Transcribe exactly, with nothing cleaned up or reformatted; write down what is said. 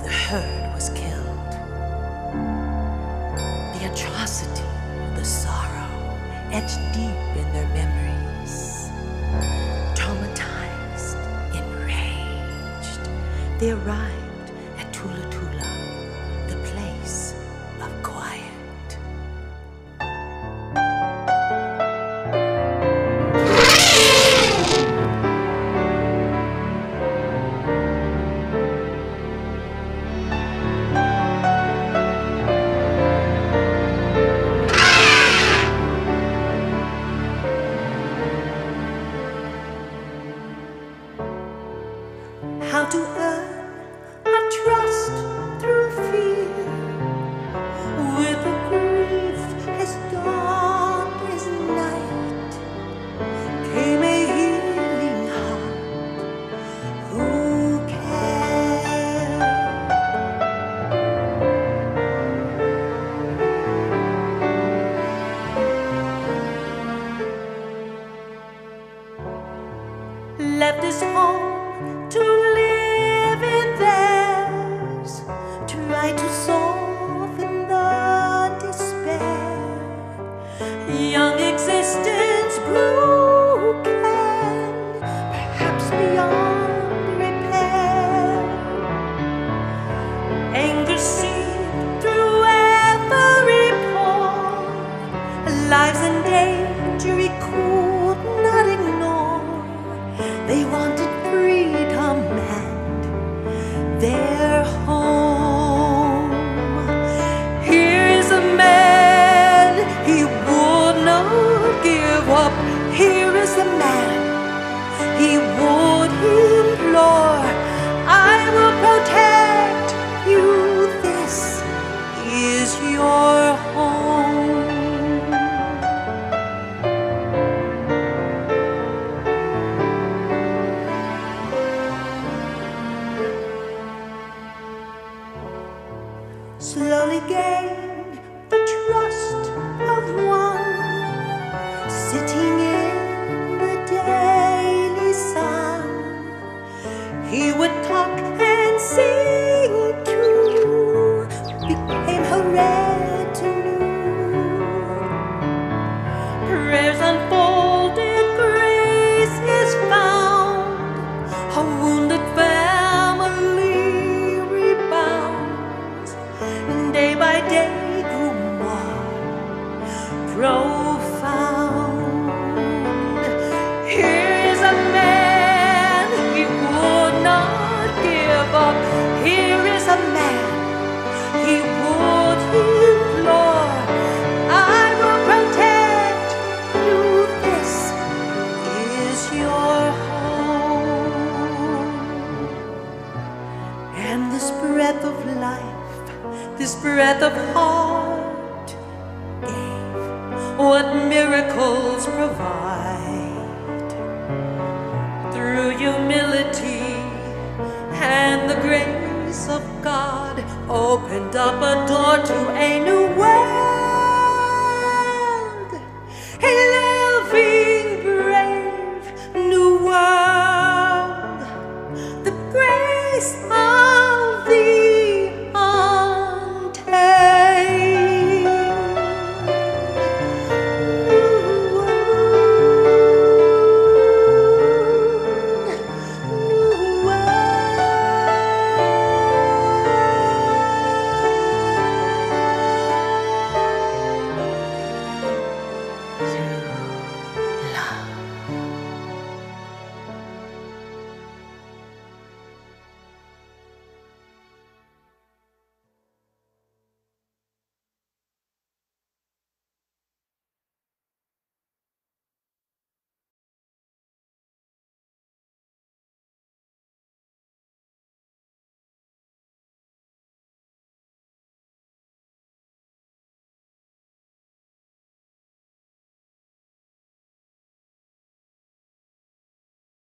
of the herd was killed. The atrocity, the sorrow, etched deep in their memories. Traumatized, enraged, they arrived at Tula Tula, the place of quiet. How to earn a trust through fear, with a grief as dark as night, came a healing heart who cared. Left his home to live in theirs, try to soften the despair. Young existence broken, perhaps beyond repair. Anger seeped through every pore, lives in danger he could not ignore. They wanted freedom and their home. Here is a man, he would not give up. Here is a man, he would implore, I will protect you, this is your home. Slowly gained the trust of one, sitting in the daily sun. He would talk and sing too, became her retinue. Prayers unfolded, grace is found, a wounded family rebounds. Day by day grew more profound. Here is a man, he would not give up. Here is a man, he would implore, I will protect you, this is your home. And this breath of life, this breath of heart gave what miracles provide. Through humility and the grace of God, opened up a door to a new